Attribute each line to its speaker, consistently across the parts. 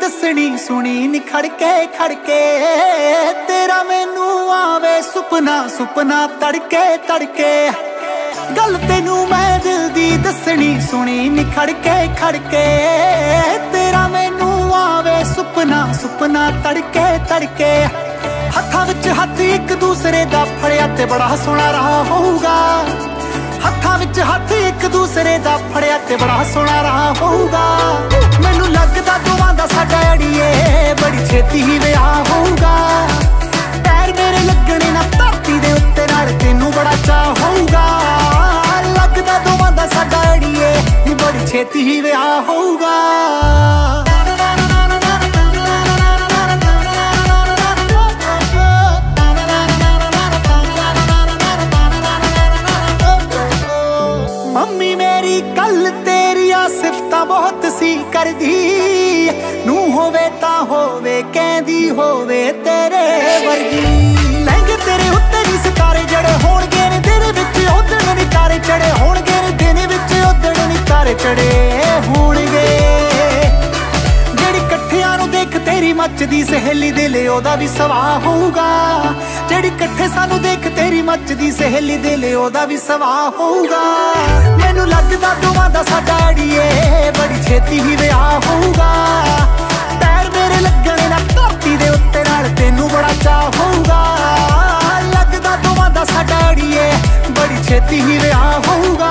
Speaker 1: दसनी सुनी नी खड़के खड़के तेरा मैनू आवे सुपना सुपना तड़के तड़के गल तेनू मैं दिल दी दसनी सुनी नी खड़के खड़के तेरा मैनू आवे सुपना सुपना तड़के तड़के हत्थां विच हत्थ एक दूसरे दा फड़िया ते बड़ा सोहना रहा होऊगा हत्थां विच हत्थ एक दूसरे दा फड़िया ते बड़ा सोहना रहा होऊगा मैनू लगदा दोवां दा साडा अड़िए बड़ी छेती ही विआह होऊगा पैर मेरे लगने ना धरती दे उत्ते नाल तैनू बड़ा चाह होऊगा लगदा दोवां दा साडा अड़िए बड़ी छेती ही विआह होऊगा मम्मी मेरी कल तेरिया सिफता बहुत सी कर दी नू होवे ता होवे कहदी होवे तेरे वर्गी लहंगे तेरे उत्ते नी सितारे जड़े होणगे ने तेरे विच उधड़ नी तारे चढ़े होणगे ने दिन विच उधड़ नी तारे चढ़े होणगे जेड़ी कट्ठियां नू देख तेरी मचदी सहेली दिल ओदा भी सवाह होऊगा जेड़ी कट्ठे सानू देख तेरी मचदी सहेली दिल ओदा भी सवाह होऊगा मैनू लगदा दोवां दा साडा अड़िए बड़ी छेती ही विआह होऊगा पैर मेरे लगने ना धरती दे उत्ते नाल तैनू बड़ा चाह होऊगा लगदा दोवां दा साडा अड़िए बड़ी छेती ही विआह होऊगा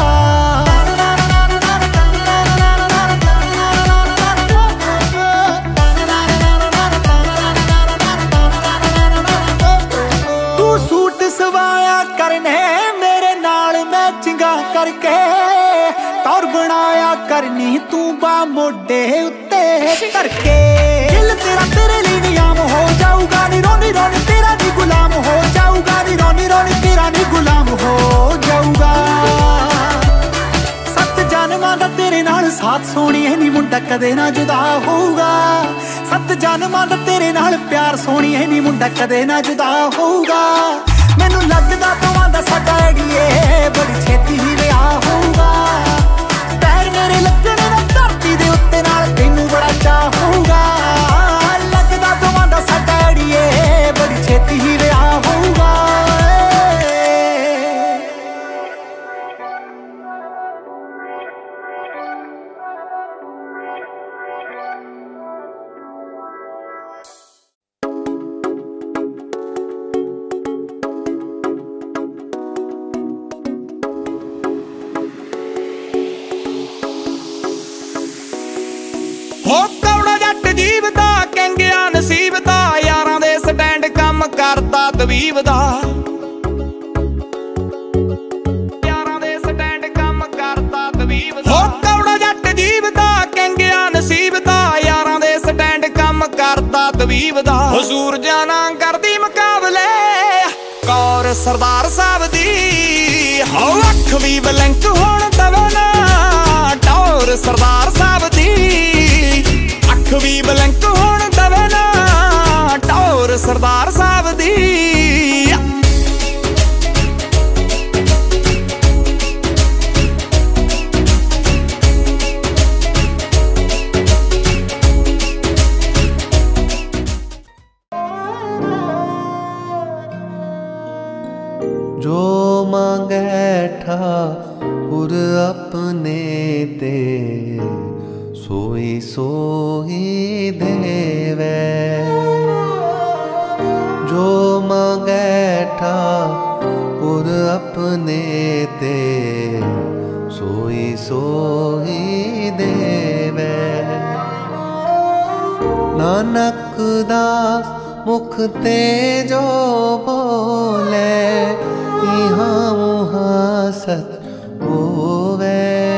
Speaker 1: करने मेरे नाल मैचिंगा करके तौर बनाया करनी तू बा मोडे उत्ते करके दिल तेरा तेरे लिए नियाम हो जाऊगा नी रोनी रोनी तेरा नी गुलाम हो जाऊगा नी रोनी रोनी तेरा नी गुलाम हो जाऊगा सत जन्मां दा तेरे नाल साथ सोहणीए नी मुंडा कदे ना जुदा होऊगा सत जन्मां दा तेरे नाल प्यार सोहणीए नी मुंडा कदे ना जुदा होऊगा मैनू लगदा दोवां दा साडा अड़िए बड़ी छेती ही विआह होऊगा पैर मेरे लगने ना धरती दे उत्ते नाल तैनू बड़ा चाह होऊगा लगदा दोवां दा साडा अड़िए बड़ी छेती ही विआह होऊगा
Speaker 2: हो कौड़ा जट जीवदा कंगिया नसीब दा यारां दे स्टैंड कम करदा तबीब दा यारां दे स्टैंड कम करदा तबीब दा हो कौड़ा जट जीवदा कंगिया नसीब दा यारां दे स्टैंड कम करदा तबीब दा हुजूर जाना करदी मुकाबले कौर सरदार साहब दी हो अख भी बलंक होण तवे ना टौर सरदार साहब दी अख भी बलंक होण दवे ना टौर सरदार साहब दी
Speaker 3: जो मांगे ठाकुर अपने ते सोई सोई देवे जो मांगे ठाकुर अपने ते सोई सोई देवे नानक दास मुख ते जो बोले इहाँ उहाँ सच होवे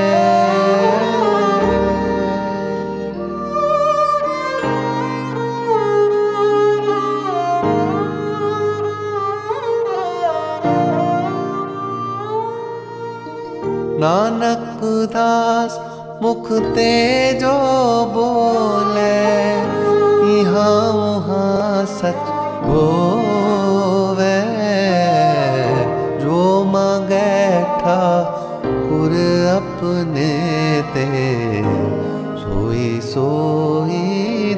Speaker 3: नानक दास मुख ते जो बोले इहाँ उहाँ सच होवे जो मांगे ठाकुर अपने ते सोई सोई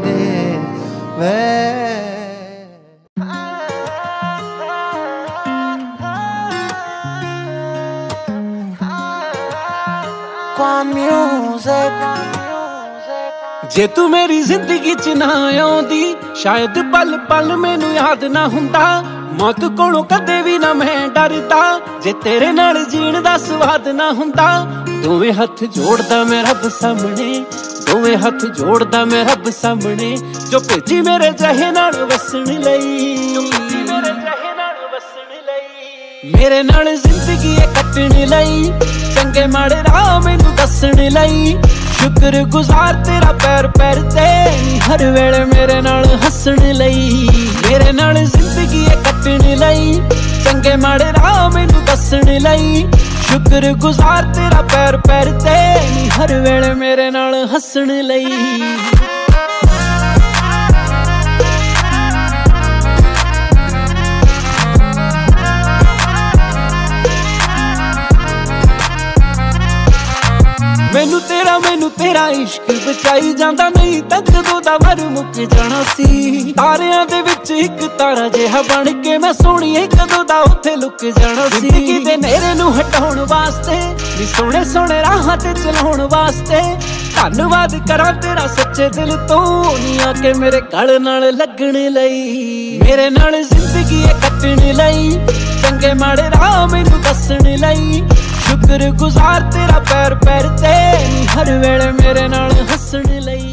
Speaker 4: जे तू मेरी जिंदगी च ना आउंदी शायद पल पल मैनू याद ना हुंदा मौत कोलों कदे भी ना मैं डरदा जे तेरे नाल जीण दा स्वाद ना हुंदा दोवें हथ जोड़दा मैं रब सामने दोवें हथ जोड़दा मैं रब सामने जो भेजी मेरे जहे नाल वसण लई मेरे नाल जिंदगी कटण लई चंगे माड़े राह मैनू दसण लई शुक्र गुजार तेरा पैर पैर ते हर वेले मेरे नाल हसण लई मेरे नाल जिंदगी कटण लई चंगे माड़े राह मैनू दसण लई शुक्र गुजार तेरा पैर पैर ते हर वेले मेरे नाल हसण लई मैनू तेरा इश्क बचाई जांदा नहीं तां कदों दा मर मुक जाना सी तारियां दे विच इक तारा जिहा बन के मैं सोहणीए कदों दा उत्थे लुक जाना सी जिंदगी दे नेरे नू हटाउण वास्ते नी सोहणे सोहणे राहां ते चलाउण वास्ते धन्नवाद करां तेरा सच्चे दिल तो नी आके मेरे गल नाल लगण लई मेरे नाल जिंदगी कटण लई चंगे माड़े राह मैनू दसण लई शुक्र गुजार तेरा पैर पैर ते हर वेले मेरे नाल हसण लई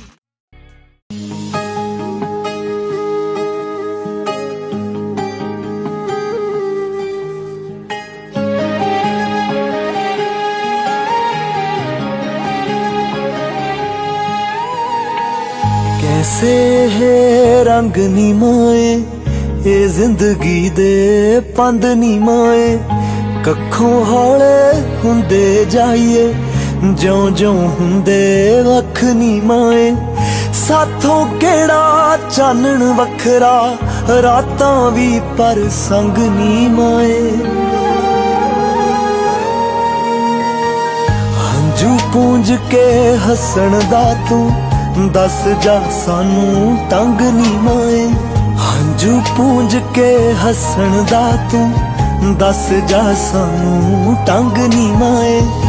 Speaker 1: कैसे है रंग नी माए ये जिंदगी दे पंद नी माए कखों हौले हुंदे जाइए ज्यों ज्यों हुंदे वख नी माए साथों केड़ा चानण वखरा रातां भी पर संग नी माए हंझू पूंज के हसण दा तू दस जा सानू तंग नी माए हंझू पूंज के हसण दा तू दस जा सानू तंग नी माए